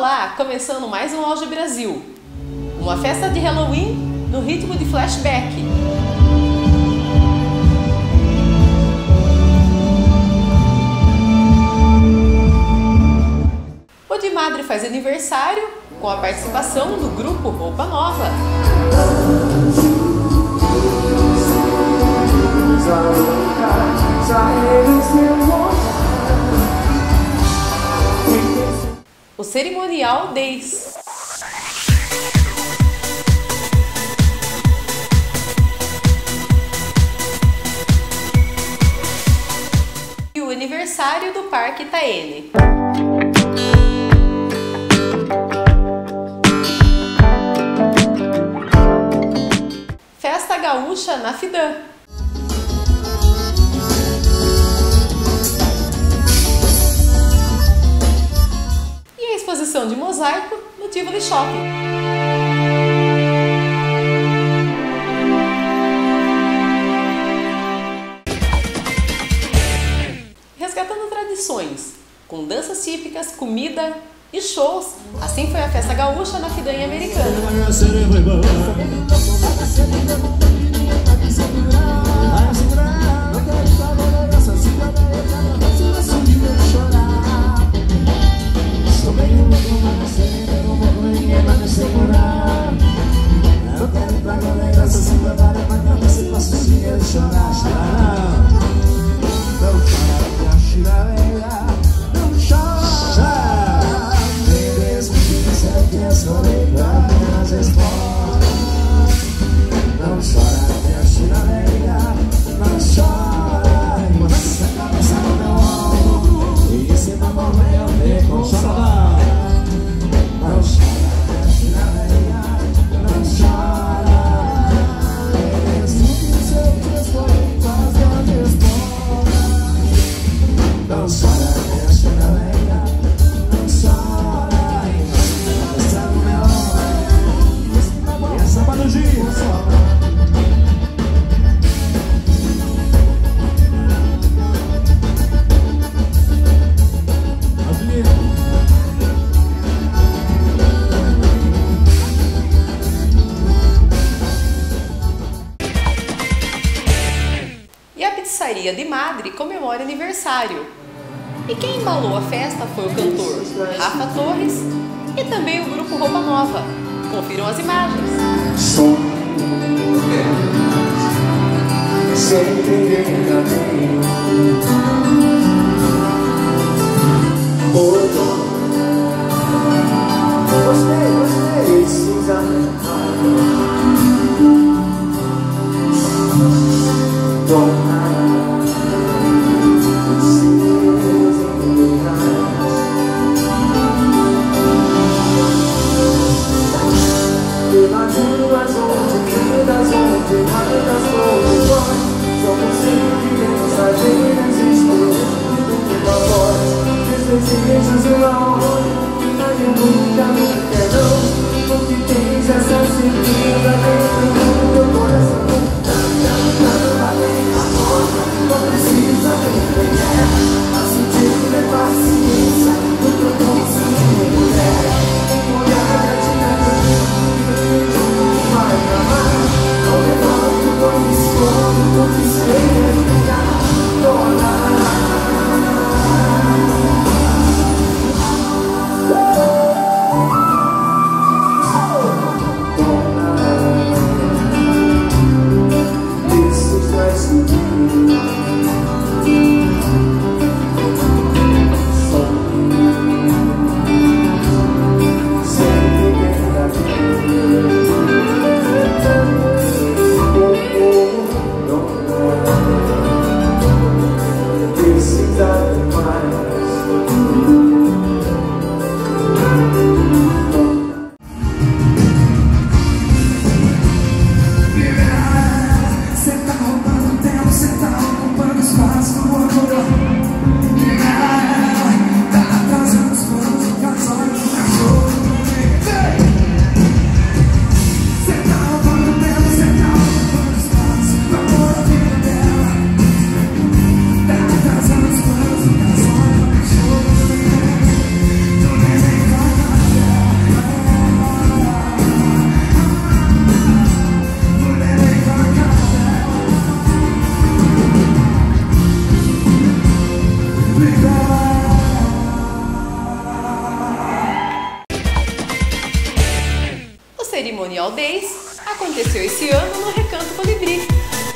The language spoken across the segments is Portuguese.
lá, começando mais um Auge Brasil. Uma festa de Halloween no ritmo de flashback. O de Madre faz aniversário com a participação do grupo Roupa Nova. O cerimonial Days. E o aniversário do Parque Itaene. Festa Gaúcha na Fidã. E a exposição de mosaico no Tivoli Shopping. Resgatando tradições, com danças típicas, comida e shows. Assim foi a Festa Gaúcha na Fidã Americana. De Madre comemora aniversário. E quem embalou a festa foi o cantor Rafa Torres e também o grupo Roupa Nova. Confiram as imagens. Cerimonial Days aconteceu esse ano no Recanto Colibri.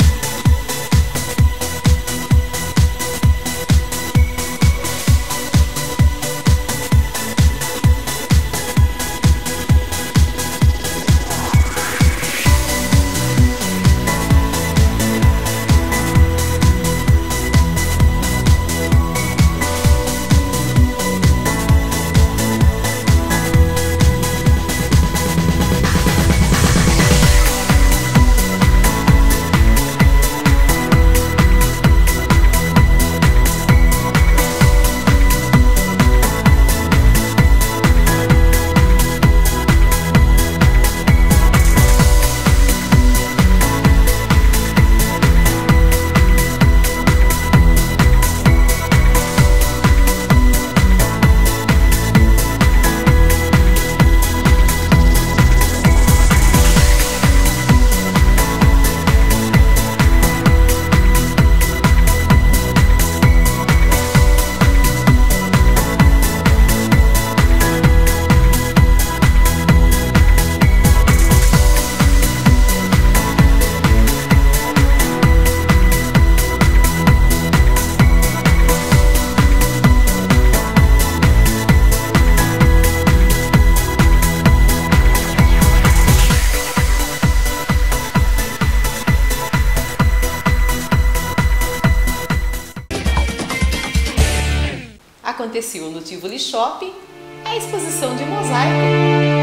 Aconteceu no Tivoli Shopping a exposição de mosaico.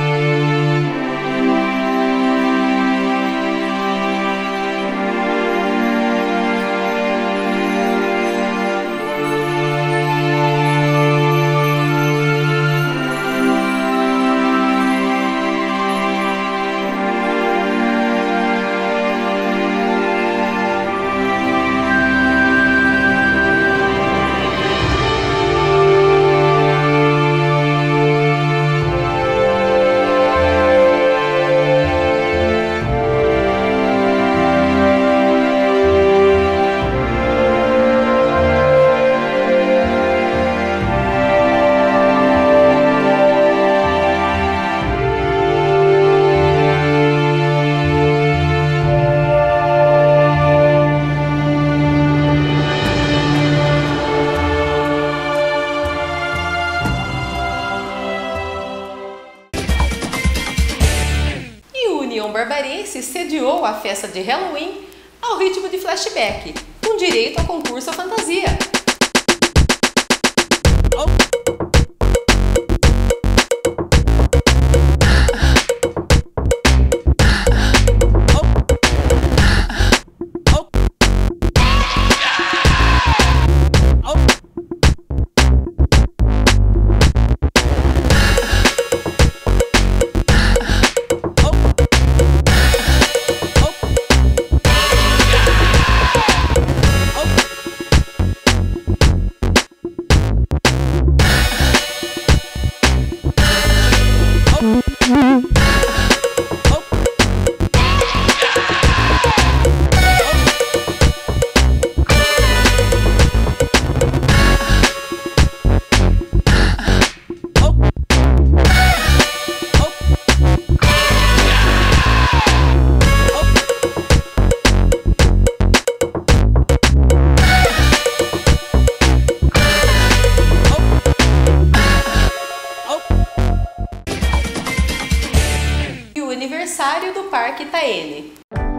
União Barbarense sediou a festa de Halloween ao ritmo de flashback, com direito a concurso fantasia. Aniversário do Parque Itaene.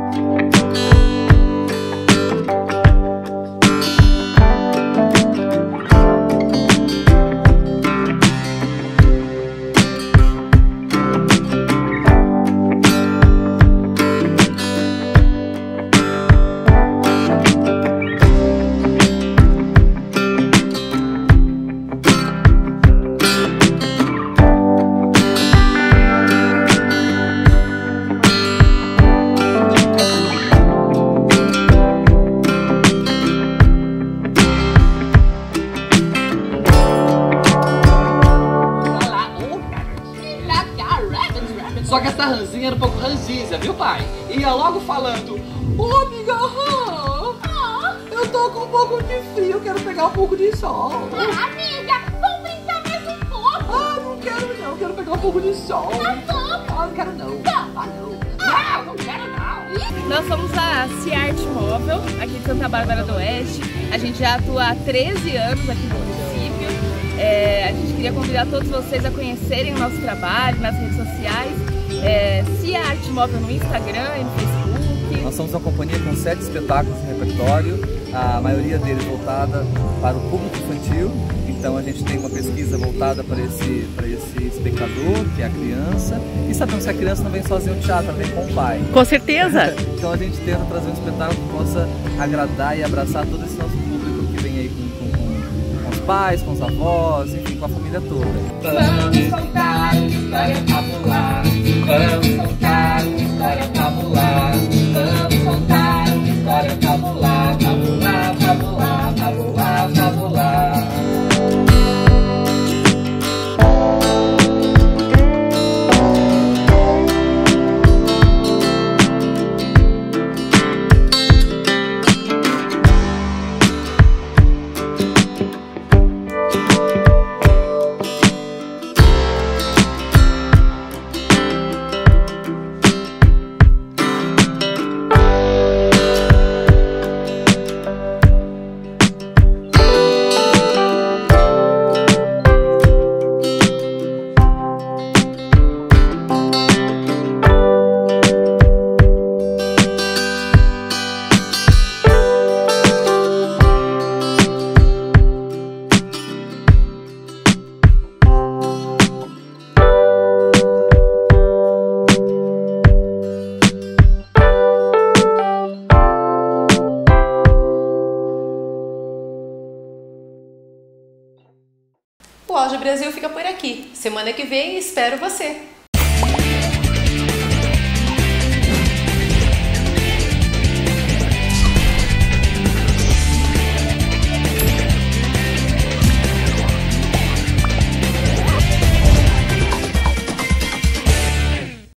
Só que essa ranzinha era um pouco ranzinza, viu, pai? Ia logo falando: ô, amiga, eu tô com um pouco de frio, quero pegar um pouco de sol. Amiga, vamos brincar mais um pouco. Não quero não, quero pegar um pouco de sol. Tá bom. não quero não. Ah, não quero não. Nós somos a Ciart Móvel, aqui de Santa Bárbara do Oeste. A gente já atua há 13 anos aqui no município. A gente queria convidar todos vocês a conhecerem o nosso trabalho nas redes sociais. Ciart Móvel no Instagram e no Facebook. Nós somos uma companhia com 7 espetáculos no repertório, a maioria deles voltada para o público infantil. Então a gente tem uma pesquisa voltada para esse espectador, que é a criança. E sabemos que a criança não vem sozinha ao teatro, ela vem com o pai. Com certeza! Então a gente tenta trazer um espetáculo que possa agradar e abraçar todo esse nosso público que vem aí com os pais, com os avós, enfim, com a família toda. Vamos contar uma história fabular. Vamos contar uma história fabular. Vamos contar uma história fabular. Fabular, fabular, fabular, fabular. O Auge Brasil fica por aqui. Semana que vem espero você!